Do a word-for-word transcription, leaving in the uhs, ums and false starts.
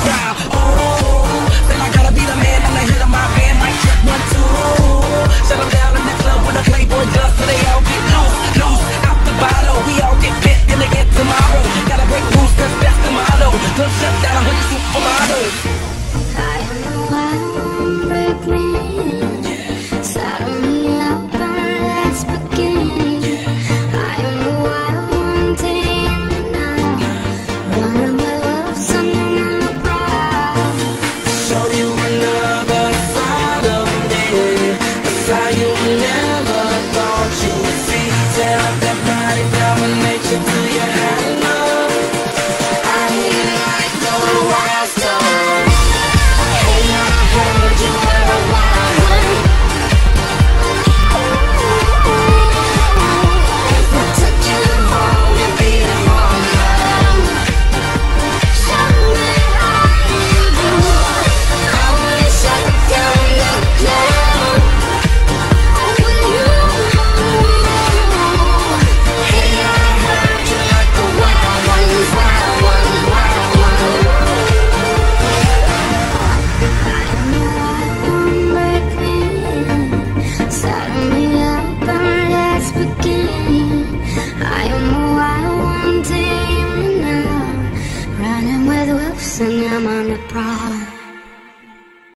crowd. Oh, then I gotta be the man on the hit of my band. Mic check one, two. Shut them down in the club with a Playboy dust, so they all get loose, loose out the bottle. We all get bit in again tomorrow. Gotta break rules, cause that's the motto. Don't shut down, I'm supermodels. I don't know why I won't break me. Saddle me up and let's begin. I don't know why I won't take me now. Running my love, something on the prowl. Show you another side of me, a side you never thought you would see. Tear up that body, domination till you had enough. I need it like the wild stuff. Hey, I heard you were a wild one. If I took you home, you'd be a woman. Show me how you do. I wanna shut down the club. Will you hold me? Hey, I heard you like the wild ones, wild ones, wild ones. I don't know why I won't break me. Saddle me up and let's begin. I don't know why I won't take me now. Running with wolves and I'm on the prowl.